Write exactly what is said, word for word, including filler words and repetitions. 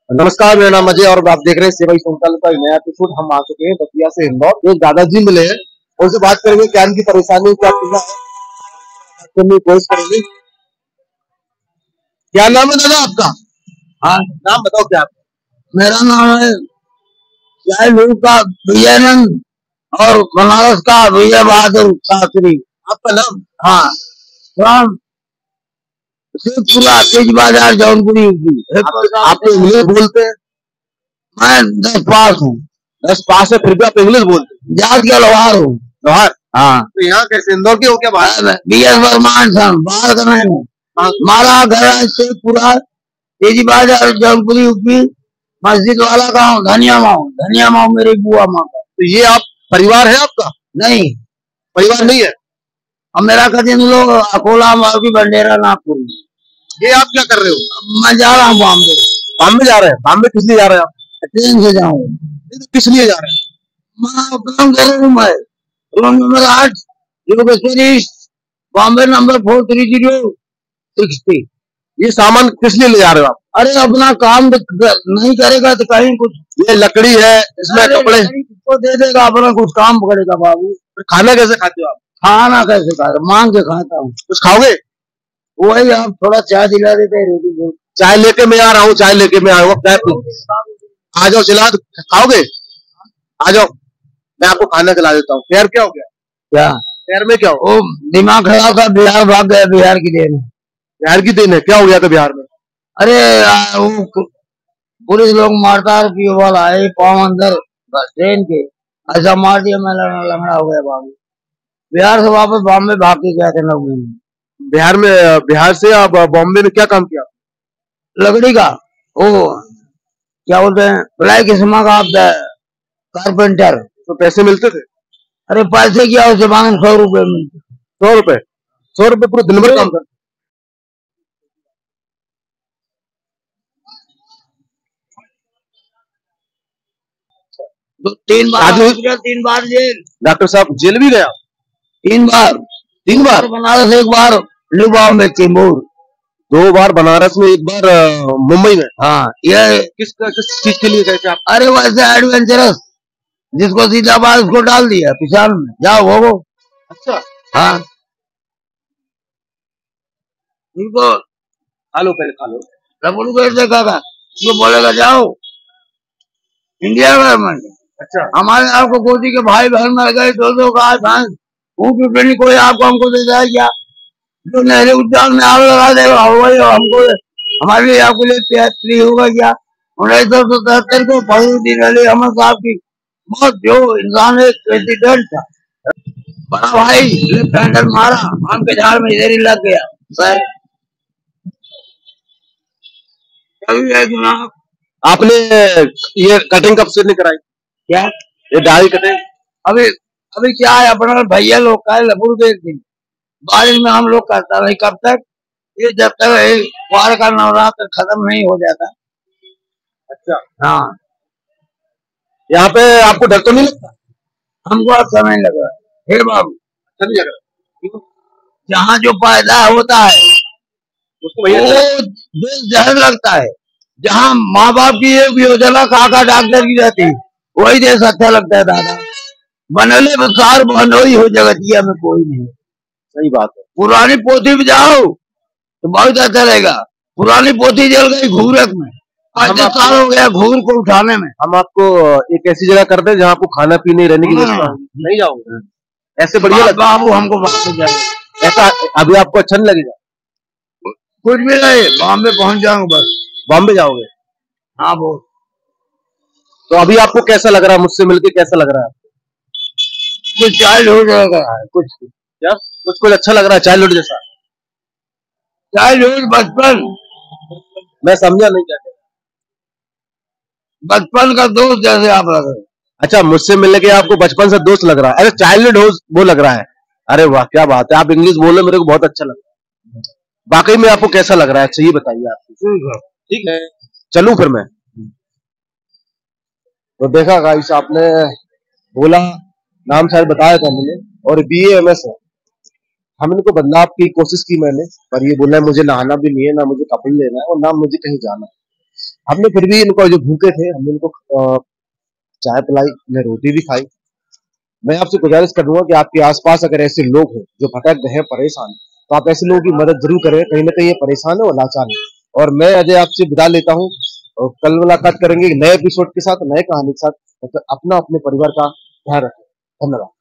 नमस्कार, मेरा नाम अजय और आप देख रहे हैं सेवा संचालन का नया एपिसोड। हम आ चुके हैं दतिया से इंदौर। एक दादाजी मिले हैं, उनसे बात करेंगे क्या इनकी परेशानी क्या है, करने की कोशिश करेंगे। क्या नाम है दादा आपका? हाँ, नाम बताओ क्या आपका? मेरा नाम है चाइल्डहुड का विजयानंद और बनारस का विजय बहादुर शास्त्री। आपका नाम? हाँ, राम शेखपुरा तेज बाजार जौनपुरी यूपी। आप तो इंग्लिश बोलते हैं? मैं दस पास हूँ। दस पास है फिर भी आप इंग्लिश बोलते हैं? जात का लोहार हूँ। लोहार? हाँ। तो यहाँ कैसे इंदौर के हो क्या? बाहर बी एस वर्मान सन बाहर का नहीं हूँ। हमारा घर है शेखपुरा तेजी बाजार जौनपुरी यूपी। मस्जिद वाला गाँव धनिया माऊ। धनिया माऊ मेरी बुआ माँ का। तो ये आप परिवार है आपका? नहीं, परिवार नहीं है। अब मेरा कजिन लोग अकोला मावी बंडेरा नागपुर। ये आप क्या कर रहे हो? मैं जा रहा हूँ बॉम्बे। बॉम्बे जा रहे हैं? बॉम्बे किस लिए जा रहे हैं आप? ट्रेन से जाऊँ। किस लिए जा रहे हैं? मैं काम कर रहा हूँ। मैं रूम नंबर आठ Yogeshwari Bombay number four three zero sixty. ये सामान किस लिए ले जा रहे हो आप? अरे अपना काम नहीं करेगा तो कहीं कुछ। ये लकड़ी है, इसमें कपड़े को दे देगा, अपना कुछ काम पकड़ेगा बाबू। खाना कैसे खाते हो आप? खाना कैसे खा रहे? मांग के खाता हूँ। कुछ खाओगे? वही आप थोड़ा चाय दिला देते हैं, रोटी। चाय लेके मैं आ रहा हूँ, चाय लेके मैं आऊंगा। आ जाओ, चला खाओगे? आ जाओ, मैं आपको खाना खिला देता हूँ। पैर क्या हो गया? क्या पैर में क्या हो? ओ दिमाग खराब का, बिहार भाग गया। बिहार की देन है। बिहार की देन है? क्या हो गया था बिहार में? अरे वो पुलिस लोग मारता वाला है, पाँव अंदर ट्रेन के ऐसा मार दिया, मैं लंगड़ा हो गया बाबू। बिहार से वापस बॉम्बे भाग के गया था नौ महीने। बिहार में? बिहार से आप बॉम्बे में क्या काम किया? लकड़ी का, ओ क्या बोलते हैं, प्लाई किस्म का कारपेंटर। तो पैसे मिलते थे? अरे पैसे क्या, उसे मांगे सौ रुपए मिलते। सौ रुपए? सौ रुपए पूरे दिन भर काम करते? तो तीन बार तीन बार जेल। डॉक्टर साहब जेल भी गया? तीन बार। तीन बार? बनारस एक बार, न्यू बॉम्बे चेंबूर। दो बार बनारस में, एक बार मुंबई में। हाँ, ये किस किस चीज के लिए गए थे आप? अरे वैसे एडवेंचरस, जिसको सीधा बात उसको डाल दिया पिछाड़ में, जाओ वो वो। अच्छा। हाँ, उनको खा लो, पहले खा लो। रबड़ पेट देखा था, उसको बोलेगा जाओ इंडिया गवर्नमेंट। अच्छा। हमारे आपको गोदी के भाई बहन मर गए, दो दो का भैंस ऊँट कोई आपको हमको दे जाए क्या? जो नेहरू उद्यान में आग लगा देगा वही हमको, हमारे लिए आपके लिए फ्री होगा क्या? उन्नीस सौ सतहत्तर को फखरुद्दीन अली अहमद साहब की बहुत, जो इंसान एक प्रेसिडेंट था, बड़ा भाई लेफ्ट हैंडर मारा, आम के झाड़ में इधर ही लग गया सर। आपने ये कटिंग कब से नहीं कराई? क्या? ये दाढ़ी कटिंग अभी अभी क्या है, अपना भैया लोग का लबुर के दिन बारिश में हम लोग करता नहीं। कब तक? ये जब तक वार का नवरात्र खत्म नहीं हो जाता। अच्छा। हाँ, यहाँ पे आपको डर तो नहीं लगता? हमको अब समय लग रहा है। हे बाबू, अच्छा नहीं लग रहा? जहाँ जो पैदा होता है उसको भैया वो देश जहर लगता है। जहाँ माँ बाप की एक योजना काका डॉक्टर की रहती, वही देश अच्छा लगता है दादा। बनले सार बनोई हो जगतिया में कोई नहीं। सही बात है। पुरानी पोथी में जाओ तो बहुत अच्छा रहेगा। पुरानी पोथी जल गई घूरक में, पाँच साल हो गया घूर को उठाने में। हम आपको एक ऐसी जगह कर दे जहाँ आपको खाना पीने रहने की व्यवस्था नहीं जाओगे? ऐसे बढ़िया लगता बाबू, हमको वापस जाए ऐसा। अभी आपको अच्छा नहीं लगेगा? कुछ भी नहीं, बॉम्बे पहुंच जाऊंगा बस। बॉम्बे जाओगे? हाँ बोल। तो अभी आपको कैसा लग रहा है? मुझसे मिलके कैसा लग रहा है? कुछ चाइल्डहुड लग रहा है। कुछ क्या? कुछ कुछ अच्छा लग रहा है चाइल्डहुड जैसा? चाइल्डहुड बचपन। मैं समझा नहीं क्या? बचपन का दोस्त जैसे आप लग रहे। अच्छा, मुझसे मिलने के आपको बचपन से दोस्त लग रहा है? अरे चाइल्डहुड वो लग रहा है। अरे वाह, क्या बात है, आप इंग्लिश बोले, मेरे को बहुत अच्छा लग रहा है। वाकई में आपको कैसा लग रहा है? अच्छा ये बताइए आप। ठीक है, चलूं फिर मैं? तो देखा गाइस, आपने बोला, नाम शायद बताया था मैंने, और बी ए एम एस है। हम इनको बदलाव की कोशिश की मैंने, पर ये बोला मुझे नहाना भी नहीं है, ना मुझे कपड़े लेना है, और ना मुझे कहीं जाना है। हमने फिर भी इनको, जो भूखे थे, हमने इनको चाय पिलाई, ने रोटी भी खाई। मैं आपसे गुजारिश करूंगा कि आपके आसपास अगर ऐसे लोग हैं जो भटक गए हैं, परेशान, तो आप ऐसे लोगों की मदद जरूर करें। कहीं ना कहीं ये परेशान है और लाचार है। और मैं अजय आपसे विदा लेता हूँ, और कल मुलाकात करेंगे नए एपिसोड के साथ, नए कहानी के साथ। तो अपना, अपने परिवार का ध्यान रखें। धन्यवाद।